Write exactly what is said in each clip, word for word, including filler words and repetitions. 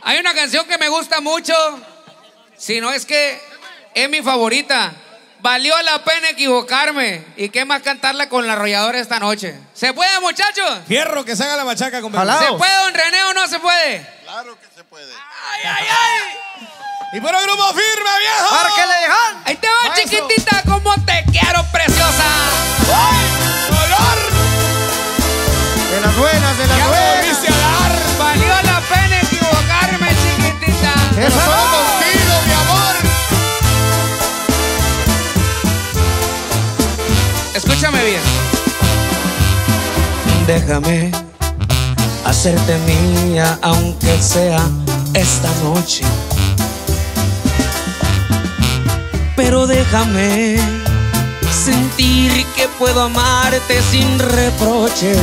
Hay una canción que me gusta mucho, si no es que es mi favorita. Valió la pena equivocarme. ¿Y qué más cantarla con la arrolladora esta noche? ¿Se puede, muchachos? Fierro, que se haga la machaca con ¿Se puede, don René, o no se puede? Claro que se puede. ¡Ay, ay, ay! Y por el grupo firme, viejo. ¿Para qué le dejan? Ahí te va, Maestro. Chiquitita, como te quiero, preciosa. ¡Ay, dolor! De las buenas, de las Ya buenas. volviste a dar. Valió la pena equivocarme, chiquitita. Pero Eso. solo contigo, mi amor. Escúchame bien. Déjame hacerte mía, aunque sea esta noche. Pero déjame sentir que puedo amarte sin reproches.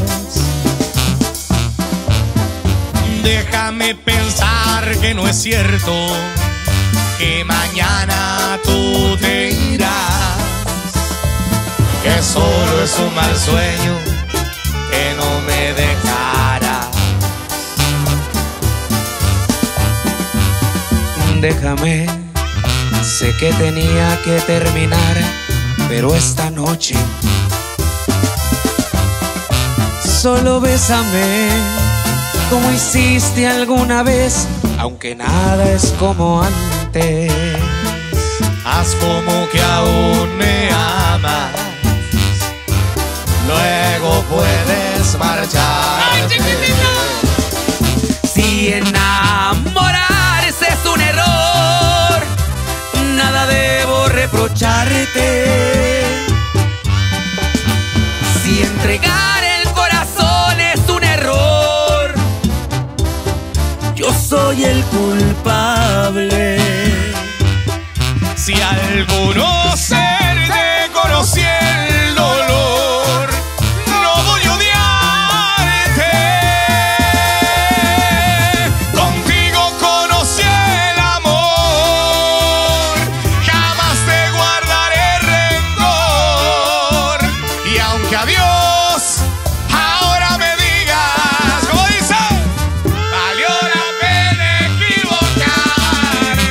Déjame pensar que no es cierto, que mañana tú te irás, que solo es un mal sueño, que no me dejarás. Déjame, sé que tenía que terminar, pero esta noche solo bésame como hiciste alguna vez, aunque nada es como antes. Haz como que aún me amas, luego puedes marchar. ¡Ay, chiquitita! Si enamorarse es un error, nada debo reprocharte. Si entregar el corazón es un error, yo soy el culpable. Si alguno ser te conocí el dolor, no voy a odiarte. Contigo conocí el amor, jamás te guardaré rencor. Y aunque a Dios ahora me digas, ¿cómo dice? Valió la pena equivocarme.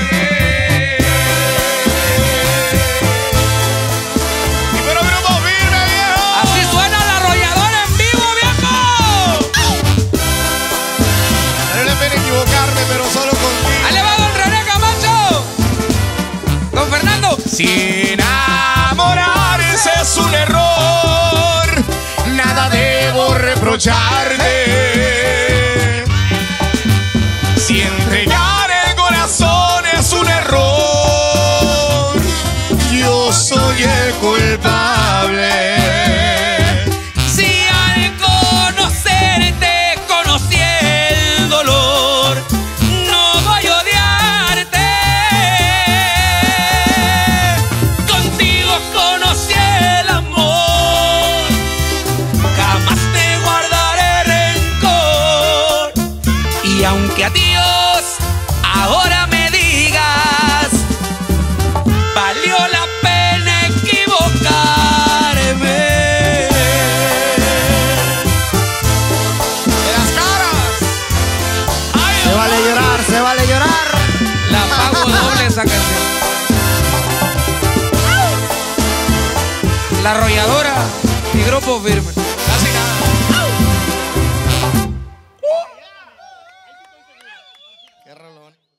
Y pero grupo firme, viejo. Así suena la arrolladora en vivo, viejo. Valió la pena equivocarme, pero solo contigo. Ahí le va don René Camacho. Don Fernando. Si enamorarse es un error, nada debo reprocharte. Si entregar el corazón es un error, yo soy el culpable. Si al conocerte conocí el dolor, no voy a odiarte. Contigo conocí el amor, jamás te guardaré rencor. Y aunque a Dios ahora me digas, valió la pena equivocarme. De las caras. Ay, Se vale llorar, se vale llorar. La pago doble esa canción. La arrolladora y grupo firme. casi nada. Qué rolón.